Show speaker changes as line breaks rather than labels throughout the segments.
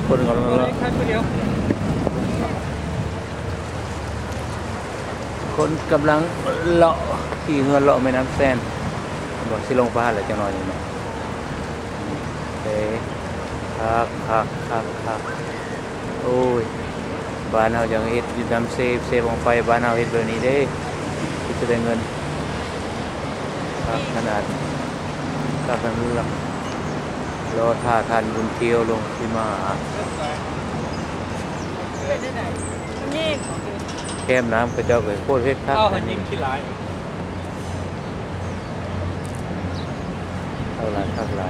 คนกำลังเลาะคนกำลังเลาะขี่เงินเลาะแม่น้ำแซนบอกสิลงพาอะไรจังหน่อยนี่เนาะเอ๊ะคักโอ้ยบ้านเฮาจังเฮ็ดอยู่นำเซฟของไฟบ้านเฮาเฮ็ดแบบนี้เด้ที่จะได้เงินครับขนาดคักกันรู้ละรอท่าทานบุญเที่ยวลงที่มาแก้มน้ำกระเจ้าเกิดโคตรเฮ็ดคักอันนี้ขี้ร้ายเท่าไรคักหลาย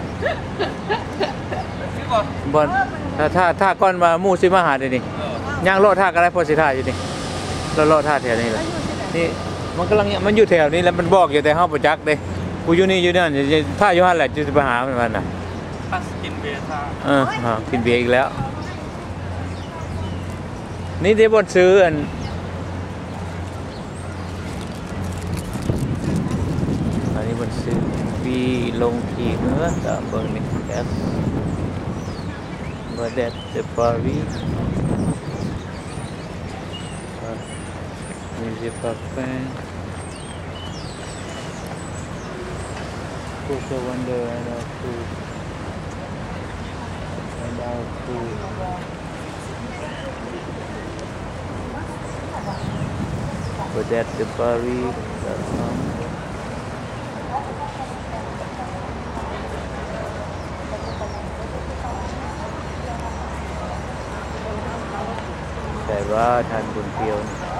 บอลถ้าก้อนมามู่ซิมาหาเดี๋ยวนี้ย่างโลท่าก็ได้พอสิท่าอยู่นี่โลท่าแถวนี้แหละนี่มันกำลังมันอยู่แถวนี้แล้วมันบอกอยู่แต่ห้องประจักษ์เด้กูอยู่นี่อยู่นั่นท่าอยู่หั่นแหละจะไปหามันน่ะกินเบียร์ท่ากินเบียร์อีกแล้วนี่ได้บนซื้ออันนี้บนซื้อปีลงขี่เนื้อตะเบิงนี่แอสบดเดปารีMusée Papin Coco Wonder and our food Vedette de Parisแต่ว่าทานบุญเที่ยว